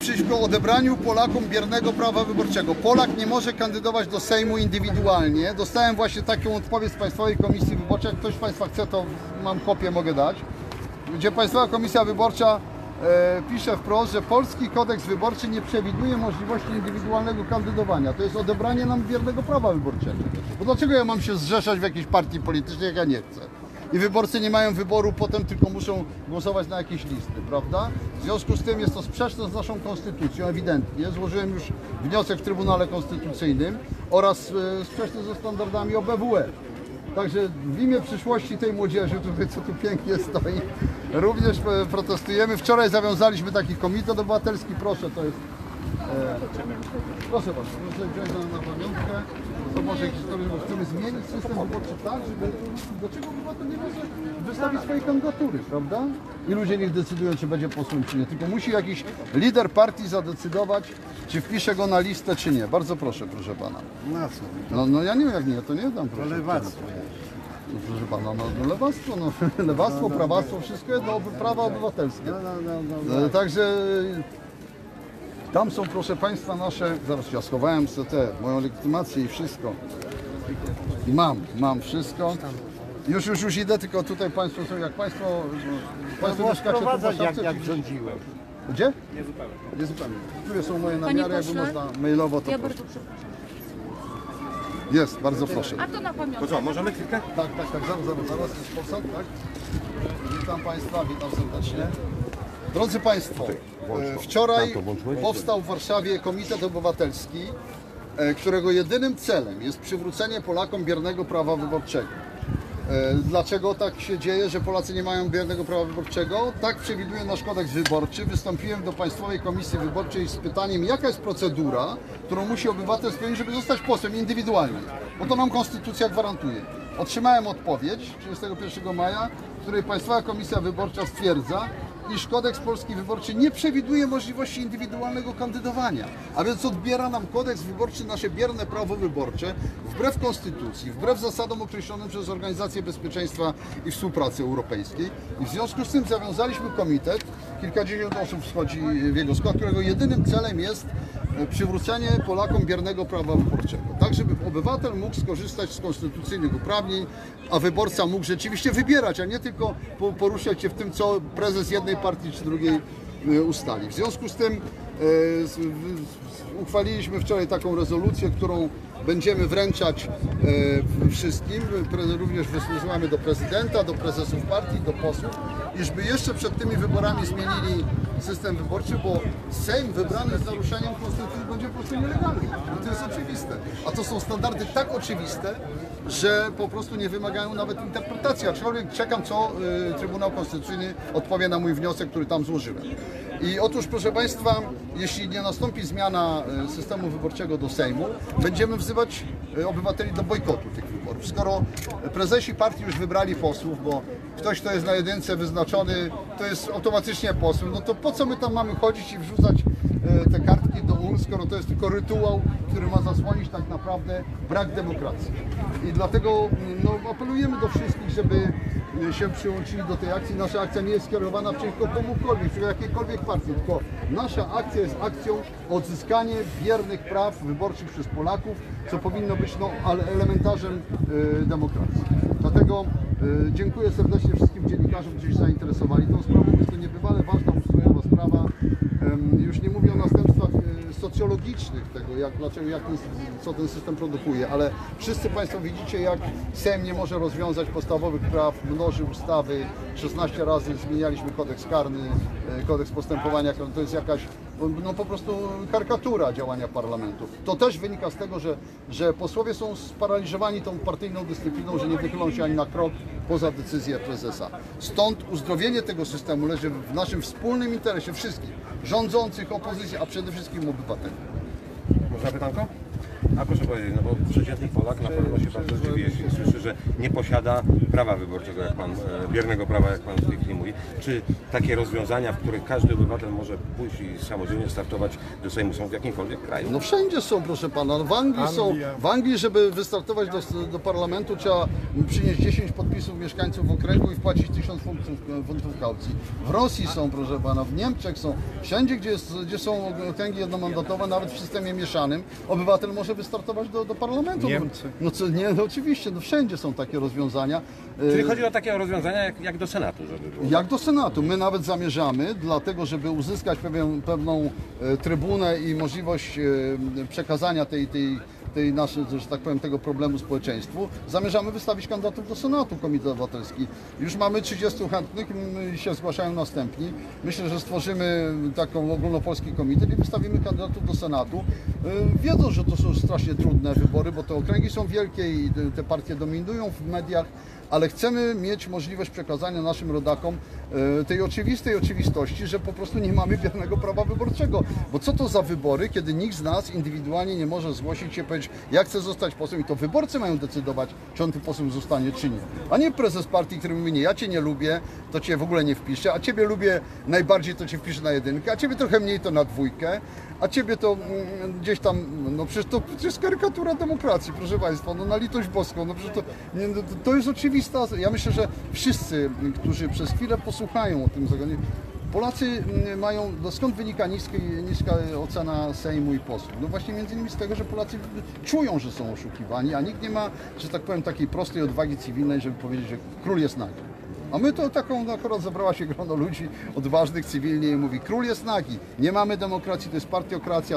przeciwko odebraniu Polakom biernego prawa wyborczego. Polak nie może kandydować do Sejmu indywidualnie. Dostałem właśnie taką odpowiedź z Państwowej Komisji Wyborczej. Jak ktoś z Państwa chce, to mam kopię, mogę dać. Gdzie Państwowa Komisja Wyborcza pisze wprost, że polski kodeks wyborczy nie przewiduje możliwości indywidualnego kandydowania. To jest odebranie nam biernego prawa wyborczego. Bo dlaczego ja mam się zrzeszać w jakiejś partii politycznej, jak ja nie chcę? I wyborcy nie mają wyboru, potem tylko muszą głosować na jakieś listy, prawda? W związku z tym jest to sprzeczne z naszą konstytucją, ewidentnie. Złożyłem już wniosek w Trybunale Konstytucyjnym oraz sprzeczny ze standardami OBWE. Także w imię przyszłości tej młodzieży, tutaj, co tu pięknie stoi, również protestujemy. Wczoraj zawiązaliśmy taki komitet obywatelski, proszę, to jest... proszę bardzo, proszę wziąć na pamiątkę. To może historię, bo chcemy zmienić system wyborczy tak, żeby... Dlaczego obywatel nie może wystawić swojej kandydatury, prawda? I ludzie niech decydują, czy będzie posłem, czy nie. Tylko musi jakiś lider partii zadecydować, czy wpisze go na listę, czy nie. Bardzo proszę, proszę pana. Na co? No ja nie wiem, jak nie, to nie dam, proszę. To lewactwo. No, proszę pana, no lewactwo, lewactwo, prawactwo, wszystko jedno, prawa obywatelskie. No. Także tam są, proszę państwa, nasze, zaraz ja schowałem sobie moją legitymację i wszystko. I mam wszystko. Już idę, tylko tutaj państwo są, jak państwo mieszkacie tu w Warszawce, jak rządziłem. Gdzie? Niezupełnie. Tu są moje namiary, jakby można mailowo to. Ja bardzo przepraszam. Jest, bardzo proszę. A to na pamiątkę. To co, możemy chwilkę? Tak, zaraz jest posad, tak? Witam Państwa, witam serdecznie. Drodzy Państwo, wczoraj powstał w Warszawie Komitet Obywatelski, którego jedynym celem jest przywrócenie Polakom biernego prawa wyborczego. Dlaczego tak się dzieje, że Polacy nie mają biernego prawa wyborczego? Tak przewiduje nasz kodeks wyborczy. Wystąpiłem do Państwowej Komisji Wyborczej z pytaniem, jaka jest procedura, którą musi obywatel spełnić, żeby zostać posłem indywidualnie. Bo to nam Konstytucja gwarantuje. Otrzymałem odpowiedź 31 maja, w której Państwowa Komisja Wyborcza stwierdza, iż kodeks polski wyborczy nie przewiduje możliwości indywidualnego kandydowania. A więc odbiera nam kodeks wyborczy nasze bierne prawo wyborcze wbrew konstytucji, wbrew zasadom określonym przez Organizację Bezpieczeństwa i Współpracy Europejskiej. I w związku z tym zawiązaliśmy komitet, kilkadziesiąt osób wchodzi w jego skład, którego jedynym celem jest przywrócenie Polakom biernego prawa wyborczego. Tak, żeby obywatel mógł skorzystać z konstytucyjnych uprawnień, a wyborca mógł rzeczywiście wybierać, a nie tylko poruszać się w tym, co prezes jednej partii czy drugiej ustali. W związku z tym uchwaliliśmy wczoraj taką rezolucję, którą będziemy wręczać wszystkim. Również wysyłamy do prezydenta, do prezesów partii, do posłów, iżby jeszcze przed tymi wyborami zmienili system wyborczy, bo Sejm wybrany z naruszeniem konstytucji będzie po prostu nielegalny. I to jest oczywiste. A to są standardy tak oczywiste, że po prostu nie wymagają nawet interpretacji. Aczkolwiek czekam, co Trybunał Konstytucyjny odpowie na mój wniosek, który tam złożyłem. I otóż, proszę Państwa, jeśli nie nastąpi zmiana systemu wyborczego do Sejmu, będziemy wzywać obywateli do bojkotu tych wyborów. Skoro prezesi partii już wybrali posłów, bo ktoś, kto jest na jedynce wyznaczony, to jest automatycznie posłem, no to po co my tam mamy chodzić i wrzucać te kartki do urn, skoro to jest tylko rytuał, który ma zasłonić tak naprawdę brak demokracji. I dlatego apelujemy do wszystkich, żeby się przyłączyli do tej akcji. Nasza akcja nie jest skierowana przeciwko komukolwiek, przeciwko jakiejkolwiek partii, tylko nasza akcja jest akcją o odzyskanie biernych praw wyborczych przez Polaków, co powinno być elementarzem demokracji. Dlatego dziękuję serdecznie wszystkim dziennikarzom, którzy się zainteresowali tą sprawą. Jest to niebywale ważna, ustrojowa sprawa. Już nie mówię o następstwach socjologicznych tego, co ten system produkuje, ale wszyscy Państwo widzicie, jak Sejm nie może rozwiązać podstawowych praw, mnoży ustawy, 16 razy zmienialiśmy kodeks karny, kodeks postępowania, to jest jakaś po prostu karykatura działania parlamentu. To też wynika z tego, że posłowie są sparaliżowani tą partyjną dyscypliną, że nie wychylą się ani na krok poza decyzję prezesa. Stąd uzdrowienie tego systemu leży w naszym wspólnym interesie wszystkich, rządzących, opozycji, a przede wszystkim obywateli. Można pytanko? A proszę powiedzieć, no bo przeciętny Polak na pewno się bardzo zdziwi, jeśli słyszy, że nie posiada prawa wyborczego, jak pan, biernego prawa, jak pan w tej chwili mówi. Czy takie rozwiązania, w których każdy obywatel może pójść i samodzielnie startować do Sejmu, są w jakimkolwiek kraju? No wszędzie są, proszę pana. No w Anglii, żeby wystartować do parlamentu, trzeba przynieść 10 podpisów mieszkańców okręgu i wpłacić 1000 funtów kaucji. W Rosji są, proszę pana, w Niemczech są. Wszędzie, gdzie są okręgi jednomandatowe, nawet w systemie mieszanym, obywatel może wystartować do parlamentu. Niemcy. No co, nie, no oczywiście, no wszędzie są takie rozwiązania. Czyli chodzi o takie rozwiązania jak do Senatu, żeby było. Jak do Senatu. My nawet zamierzamy, dlatego żeby uzyskać pewną trybunę i możliwość przekazania tej naszej, że tak powiem, tego problemu społeczeństwu, zamierzamy wystawić kandydatów do Senatu Komitet Obywatelski. Już mamy 30 chętnych, się zgłaszają następni. Myślę, że stworzymy taką ogólnopolski komitet i wystawimy kandydatów do Senatu. Wiedzą, że to są strasznie trudne wybory, bo te okręgi są wielkie i te partie dominują w mediach, ale chcemy mieć możliwość przekazania naszym rodakom tej oczywistej oczywistości, że po prostu nie mamy biernego prawa wyborczego. Bo co to za wybory, kiedy nikt z nas indywidualnie nie może zgłosić się i powiedzieć, ja chcę zostać posłem i to wyborcy mają decydować, czy on tym posłem zostanie, czy nie. A nie prezes partii, który mówi, nie, ja cię nie lubię, to cię w ogóle nie wpiszę, a ciebie lubię najbardziej, to cię wpiszę na 1, a ciebie trochę mniej, to na 2, a ciebie to gdzieś tam, no przecież to jest karykatura demokracji, proszę państwa, no na litość boską, no przecież to jest oczywista. Ja myślę, że wszyscy, którzy przez chwilę posłuchają o tym zagadnieniu, Polacy mają, skąd wynika niska ocena Sejmu i posłów? No właśnie między innymi z tego, że Polacy czują, że są oszukiwani, a nikt nie ma, że tak powiem, takiej prostej odwagi cywilnej, żeby powiedzieć, że król jest nagi. A my to taką, akurat zebrała się grono ludzi odważnych cywilnie i mówi, król jest nagi, nie mamy demokracji, to jest partiokracja,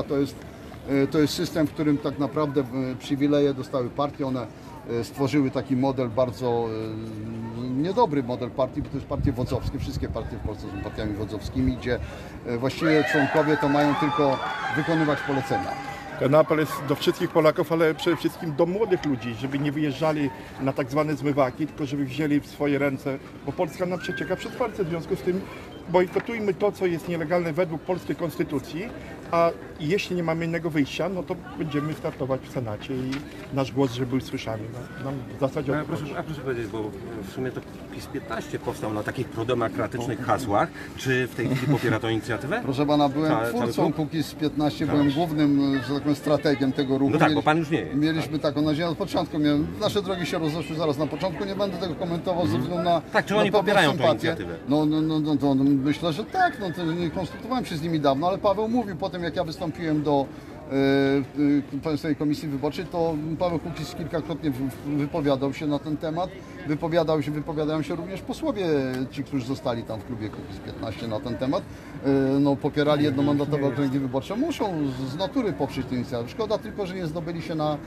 to jest system, w którym tak naprawdę przywileje dostały partie, one stworzyły taki model bardzo niedobry model partii, bo to jest partie wodzowskie. Wszystkie partie w Polsce są partiami wodzowskimi, gdzie właściwie członkowie to mają tylko wykonywać polecenia. Ten apel jest do wszystkich Polaków, ale przede wszystkim do młodych ludzi, żeby nie wyjeżdżali na tak zwane zmywaki, tylko żeby wzięli w swoje ręce, bo Polska nam przecieka przez palce, w związku z tym bojkotujmy to, co jest nielegalne według polskiej konstytucji, a jeśli nie mamy innego wyjścia, no to będziemy startować w Senacie i nasz głos, żeby był słyszany. Nam w zasadzie Proszę powiedzieć, bo w sumie to PiS 15 powstał na takich prodemokratycznych hasłach. Czy w tej chwili popiera tę inicjatywę? Proszę pana, byłem twórcą Kukiz 15, byłem głównym, że tak powiem, strategiem tego ruchu. No tak, bo pan już nie jest. Mieliśmy taką nadzieję od początku. Nasze drogi się rozeszły zaraz na początku. Nie będę tego komentował ze względu na Tak, czy oni popierają tę inicjatywę? No, myślę, że tak. No, to nie konsultowałem się z nimi dawno, ale Paweł mówił po tym, jak ja wystąpiłem do Państwowej Komisji Wyborczej, to Paweł Kukiz kilkakrotnie wypowiadał się na ten temat. Wypowiadają się również posłowie, ci, którzy zostali tam w klubie Kukiz 15 na ten temat. No, popierali jednomandatowe okręgi wyborcze. Muszą z natury poprzeć tę inicjatywę. Szkoda tylko, że nie zdobyli się na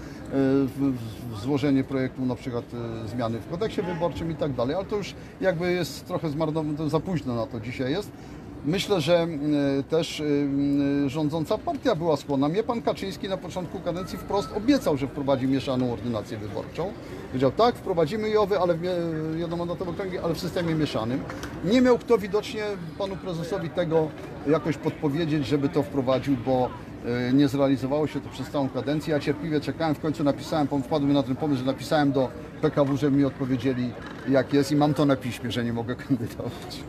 złożenie projektu na przykład zmiany w kodeksie wyborczym i tak dalej, ale to już jakby jest trochę zmarnowane, to za późno na to dzisiaj jest. Myślę, że też rządząca partia była skłonna. Mnie pan Kaczyński na początku kadencji wprost obiecał, że wprowadzi mieszaną ordynację wyborczą. Powiedział, tak, wprowadzimy JOW-y, ale jednomandatowe okręgi, ale w systemie mieszanym. Nie miał kto widocznie panu prezesowi tego jakoś podpowiedzieć, żeby to wprowadził, bo nie zrealizowało się to przez całą kadencję. Ja cierpliwie czekałem, w końcu napisałem, wpadłem na ten pomysł, że napisałem do PKW, żeby mi odpowiedzieli, jak jest, i mam to na piśmie, że nie mogę kandydować.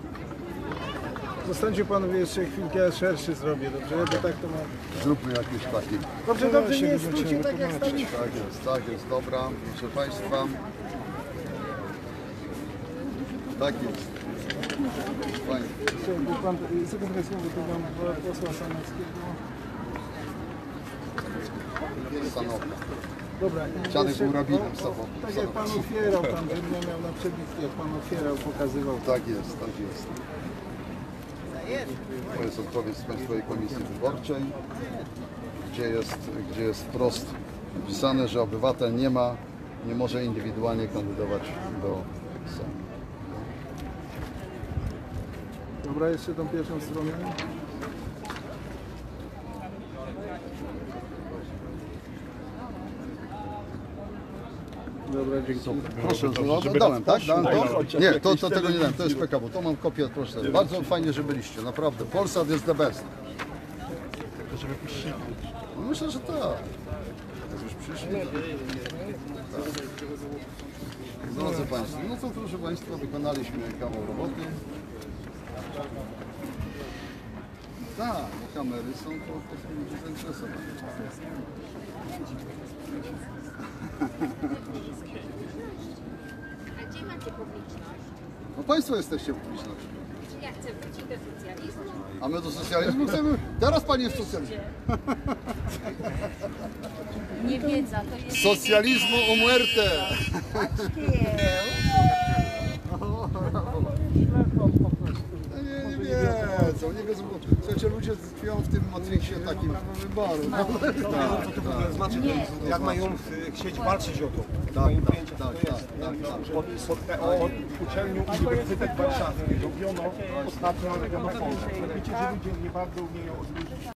Zostańcie panowie jeszcze chwilkę, szerszy zrobię, dobrze? Bo tak to mam. Zróbmy jakieś takie. Dobrze, nie stójcie tak jak staliście. Tak jest, dobra, proszę państwa. Tak jest. Fajnie. Pan sekretarz słowy to dam posła Sanockiego. Stanowka. Dobra. Janek był rabinem sobą. Tak jak pan otwierał tam, żebym ja miał na przebitki, jak pan otwierał, pokazywał. Tak jest, tak jest. To jest odpowiedź z Państwowej Komisji Wyborczej, gdzie jest wprost napisane, że obywatel nie może indywidualnie kandydować do Sejmu. Dobra, jeszcze tą pierwszą stronę. Dobra, dziękuję. Proszę, dałem, tak? Dałem to? Nie, to tego nie dałem, to jest PKW. To mam kopię, proszę. Bardzo fajnie, że byliście, naprawdę. Polsat jest the best. No myślę, że tak. Jak już przyszli, to... Tak. Drodzy Państwo, no to proszę Państwa, wykonaliśmy kawał roboty. Tak, bo kamery są po prostu ludzie zainteresowani. A gdzie macie publiczność? No Państwo jesteście publicznością. Ja chcę wrócić do socjalizmu. A my do socjalizmu chcemy? Teraz Pani jest socjalizm. Nie wiedza, to jest... Socjalizmu o muerte. Nie wiedzą, bo słuchajcie, ludzie tkwią w tym matriksie takim wyboru. Jak mają chcieć walczyć o to. Tak. Pod uczelnią Uniwersytet Warszawski robiono ostatnio Polskę. Wiecie, że ludzie nie bardzo umieją odróżnić